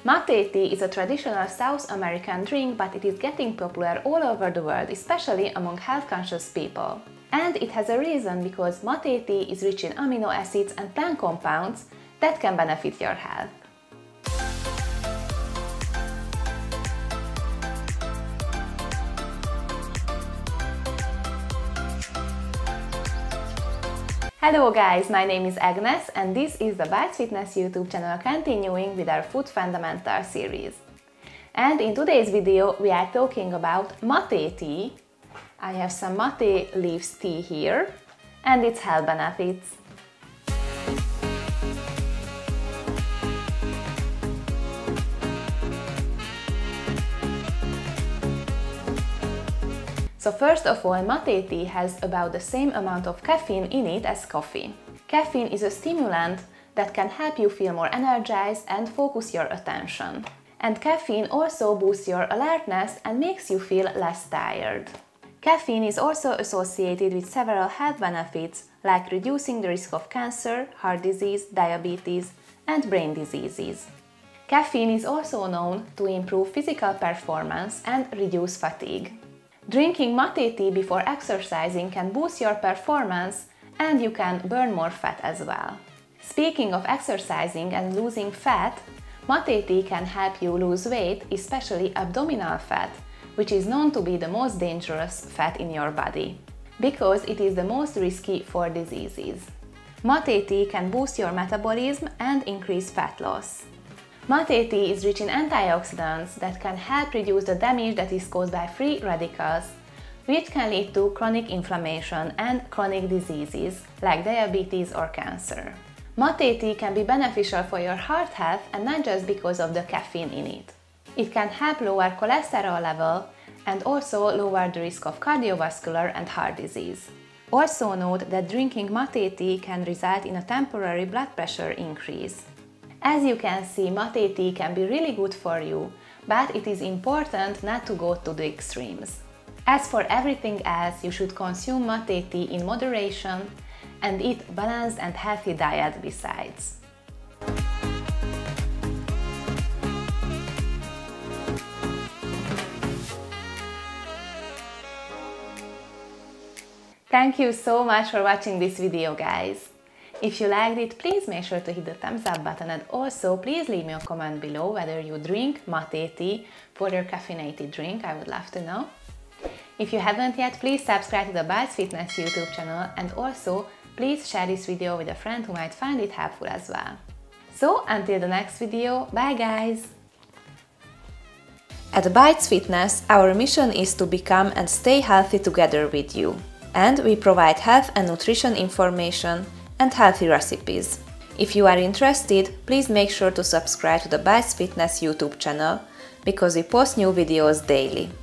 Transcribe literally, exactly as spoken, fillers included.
Maté tea is a traditional South American drink, but it is getting popular all over the world, especially among health-conscious people. And it has a reason, because maté tea is rich in amino acids and plant compounds that can benefit your health. Hello guys, my name is Agnes and this is the Bites Fitness YouTube channel, continuing with our Food Fundamentals series. And in today's video we are talking about maté tea. I have some maté leaves tea here and its health benefits. So first of all, maté tea has about the same amount of caffeine in it as coffee. Caffeine is a stimulant that can help you feel more energized and focus your attention. And caffeine also boosts your alertness and makes you feel less tired. Caffeine is also associated with several health benefits, like reducing the risk of cancer, heart disease, diabetes, and brain diseases. Caffeine is also known to improve physical performance and reduce fatigue. Drinking maté tea before exercising can boost your performance and you can burn more fat as well. Speaking of exercising and losing fat, maté tea can help you lose weight, especially abdominal fat, which is known to be the most dangerous fat in your body, because it is the most risky for diseases. Maté tea can boost your metabolism and increase fat loss. Maté tea is rich in antioxidants that can help reduce the damage that is caused by free radicals, which can lead to chronic inflammation and chronic diseases like diabetes or cancer. Maté tea can be beneficial for your heart health, and not just because of the caffeine in it. It can help lower cholesterol level and also lower the risk of cardiovascular and heart disease. Also note that drinking maté tea can result in a temporary blood pressure increase. As you can see, maté tea can be really good for you, but it is important not to go to the extremes. As for everything else, you should consume maté tea in moderation and eat a balanced and healthy diet besides. Thank you so much for watching this video, guys. If you liked it, please make sure to hit the thumbs up button, and also please leave me a comment below whether you drink maté tea for your caffeinated drink. I would love to know. If you haven't yet, please subscribe to the Bites Fitness YouTube channel, and also please share this video with a friend who might find it helpful as well. So until the next video, bye guys! At Bites Fitness, our mission is to become and stay healthy together with you. And we provide health and nutrition information and healthy recipes. If you are interested, please make sure to subscribe to the Bites Fitness YouTube channel, because we post new videos daily.